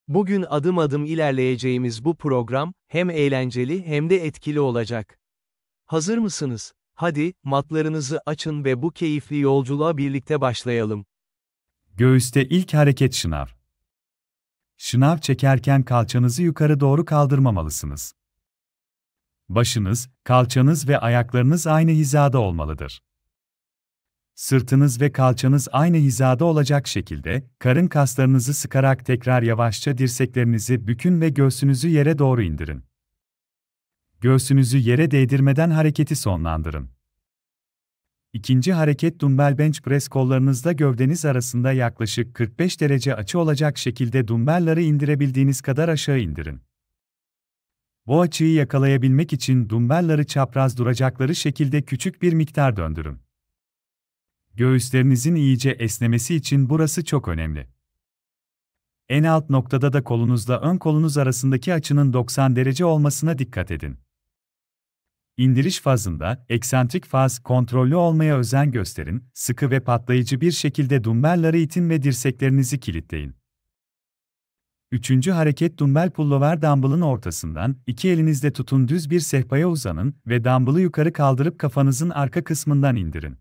Bugün adım adım ilerleyeceğimiz bu program, hem eğlenceli hem de etkili olacak. Hazır mısınız? Hadi, matlarınızı açın ve bu keyifli yolculuğa birlikte başlayalım. Göğüste ilk hareket şınav. Şınav çekerken kalçanızı yukarı doğru kaldırmamalısınız. Başınız, kalçanız ve ayaklarınız aynı hizada olmalıdır. Sırtınız ve kalçanız aynı hizada olacak şekilde, karın kaslarınızı sıkarak tekrar yavaşça dirseklerinizi bükün ve göğsünüzü yere doğru indirin. Göğsünüzü yere değdirmeden hareketi sonlandırın. İkinci hareket dumbbell bench press, kollarınızla gövdeniz arasında yaklaşık 45 derece açı olacak şekilde dumbbellları indirebildiğiniz kadar aşağı indirin. Bu açıyı yakalayabilmek için dumbbellları çapraz duracakları şekilde küçük bir miktar döndürün. Göğüslerinizin iyice esnemesi için burası çok önemli. En alt noktada da kolunuzla ön kolunuz arasındaki açının 90 derece olmasına dikkat edin. İndiriş fazında, eksantrik faz kontrollü olmaya özen gösterin, sıkı ve patlayıcı bir şekilde dumbbellları itin ve dirseklerinizi kilitleyin. Üçüncü hareket dumbbell pullover, dumbbellın ortasından, iki elinizle tutun, düz bir sehpaya uzanın ve dumbbell'ı yukarı kaldırıp kafanızın arka kısmından indirin.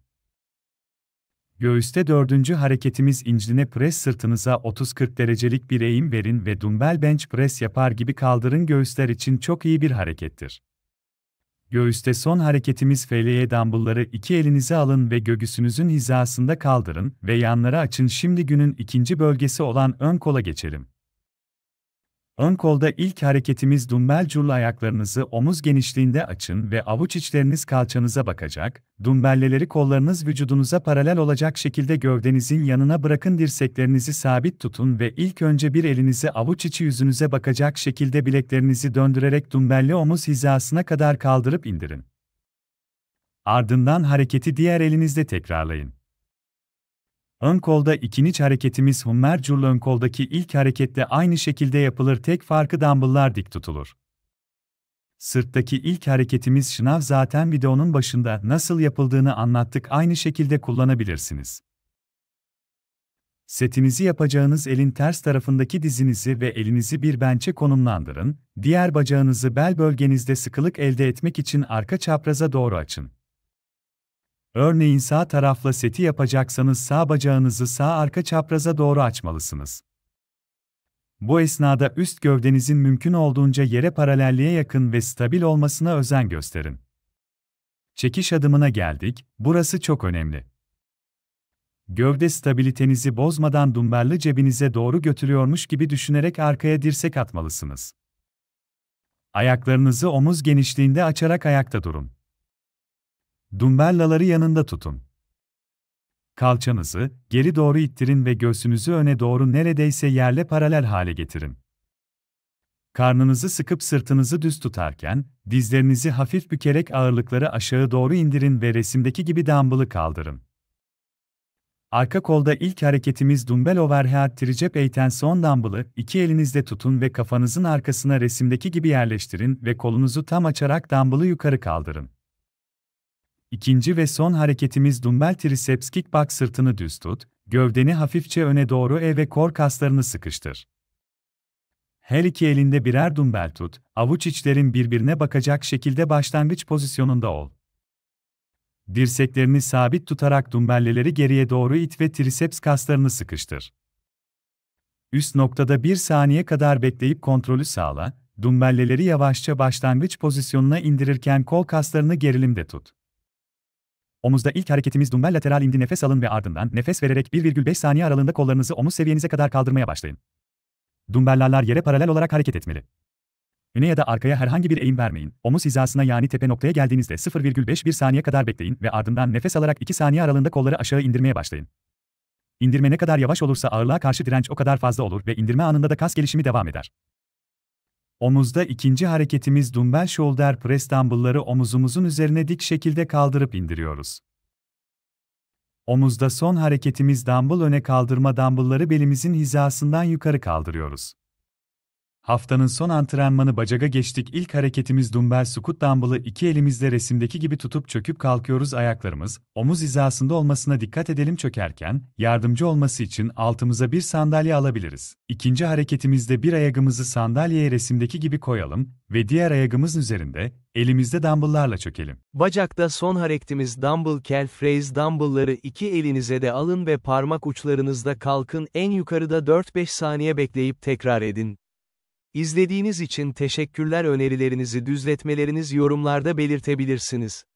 Göğüste dördüncü hareketimiz incline press, sırtınıza 30-40 derecelik bir eğim verin ve dumbbell bench press yapar gibi kaldırın, göğüsler için çok iyi bir harekettir. Göğüste son hareketimiz FLE, dumbbellları iki elinize alın ve göğsünüzün hizasında kaldırın ve yanlara açın. Şimdi günün ikinci bölgesi olan ön kola geçelim. Ön kolda ilk hareketimiz dumbbell curl, ayaklarınızı omuz genişliğinde açın ve avuç içleriniz kalçanıza bakacak, dumbbellleri kollarınız vücudunuza paralel olacak şekilde gövdenizin yanına bırakın, dirseklerinizi sabit tutun ve ilk önce bir elinizi avuç içi yüzünüze bakacak şekilde bileklerinizi döndürerek dumbbelli omuz hizasına kadar kaldırıp indirin. Ardından hareketi diğer elinizle tekrarlayın. Ön kolda ikinci hareketimiz Hummer curl, ön koldaki ilk harekette aynı şekilde yapılır, tek farkı dumbbelllar dik tutulur. Sırttaki ilk hareketimiz şınav, zaten videonun başında nasıl yapıldığını anlattık, aynı şekilde kullanabilirsiniz. Setinizi yapacağınız elin ters tarafındaki dizinizi ve elinizi bir bench'e konumlandırın, diğer bacağınızı bel bölgenizde sıkılık elde etmek için arka çapraza doğru açın. Örneğin sağ tarafla seti yapacaksanız sağ bacağınızı sağ arka çapraza doğru açmalısınız. Bu esnada üst gövdenizin mümkün olduğunca yere paralelliğe yakın ve stabil olmasına özen gösterin. Çekiş adımına geldik, burası çok önemli. Gövde stabilitenizi bozmadan dumbbell'ı cebinize doğru götürüyormuş gibi düşünerek arkaya dirsek atmalısınız. Ayaklarınızı omuz genişliğinde açarak ayakta durun. Dumbbell'ları yanında tutun. Kalçanızı geri doğru ittirin ve göğsünüzü öne doğru neredeyse yerle paralel hale getirin. Karnınızı sıkıp sırtınızı düz tutarken, dizlerinizi hafif bükerek ağırlıkları aşağı doğru indirin ve resimdeki gibi dumbbell'ı kaldırın. Arka kolda ilk hareketimiz dumbbell overhead tricep extension, dumbbell'ı iki elinizle tutun ve kafanızın arkasına resimdeki gibi yerleştirin ve kolunuzu tam açarak dumbbell'ı yukarı kaldırın. İkinci ve son hareketimiz dumbbell triceps kickback, sırtını düz tut, gövdeni hafifçe öne doğru ev ve kor kaslarını sıkıştır. Her iki elinde birer dumbbell tut, avuç içlerin birbirine bakacak şekilde başlangıç pozisyonunda ol. Dirseklerini sabit tutarak dumbbellleri geriye doğru it ve triceps kaslarını sıkıştır. Üst noktada 1 saniye kadar bekleyip kontrolü sağla, dumbbellleri yavaşça başlangıç pozisyonuna indirirken kol kaslarını gerilimde tut. Omuzda ilk hareketimiz dumbbell lateral indi, nefes alın ve ardından nefes vererek 1,5 saniye aralığında kollarınızı omuz seviyenize kadar kaldırmaya başlayın. Dumbbelllar yere paralel olarak hareket etmeli. Öne ya da arkaya herhangi bir eğim vermeyin. Omuz hizasına, yani tepe noktaya geldiğinizde 0,5 saniye kadar bekleyin ve ardından nefes alarak 2 saniye aralığında kolları aşağı indirmeye başlayın. İndirme ne kadar yavaş olursa ağırlığa karşı direnç o kadar fazla olur ve indirme anında da kas gelişimi devam eder. Omuzda ikinci hareketimiz dumbbell shoulder press, dumbbellları omuzumuzun üzerine dik şekilde kaldırıp indiriyoruz. Omuzda son hareketimiz dumbbell öne kaldırma, dumbbellları belimizin hizasından yukarı kaldırıyoruz. Haftanın son antrenmanı bacaga geçtik. İlk hareketimiz dumbbell squat dumbbell'ı iki elimizle resimdeki gibi tutup çöküp kalkıyoruz. Ayaklarımız, omuz hizasında olmasına dikkat edelim. Çökerken, yardımcı olması için altımıza bir sandalye alabiliriz. İkinci hareketimizde bir ayağımızı sandalyeye resimdeki gibi koyalım ve diğer ayağımızın üzerinde, elimizde dumbbell'larla çökelim. Bacakta son hareketimiz dumbbell calf raise dumbbell'ları iki elinize de alın ve parmak uçlarınızda kalkın. En yukarıda 4-5 saniye bekleyip tekrar edin. İzlediğiniz için teşekkürler. Önerilerinizi, düzeltmelerinizi yorumlarda belirtebilirsiniz.